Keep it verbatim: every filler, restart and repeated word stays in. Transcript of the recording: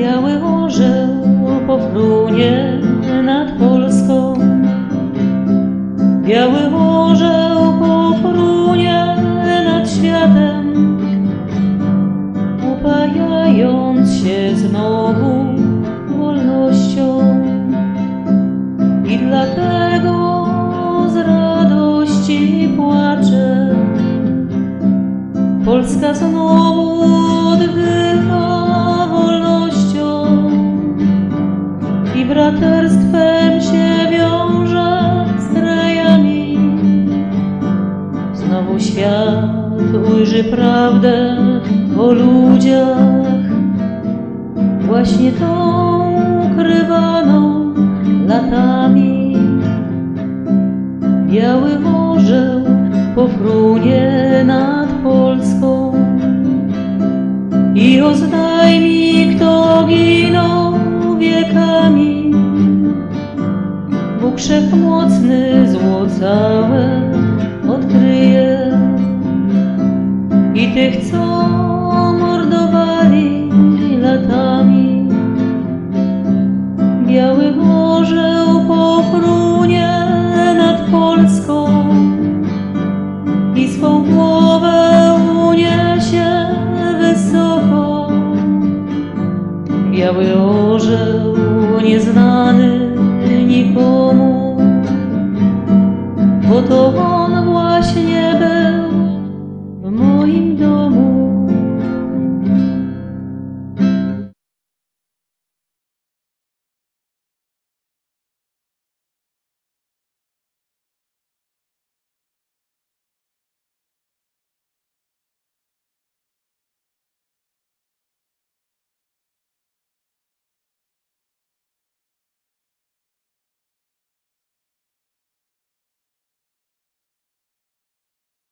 Biały orzeł pofrunie nad Polską, biały orzeł pofrunie nad światem, upajając się znowu wolnością. I dlatego z radości płacze, Polska znowu oddycha wolnością i braterstwem się wiąże z krajami. Znowu świat ujrzy prawdę o ludziach, właśnie tą ukrywaną latami. Biały orzeł pofrunie nad Polską i oznajmi, kto ginął wiekami. Bóg Wszechmocny zło całe odkryje i tych, co mordowali latami. Biały orzeł pofrunie nad Polską i swą głowę uniesie wysoko. Biały orzeł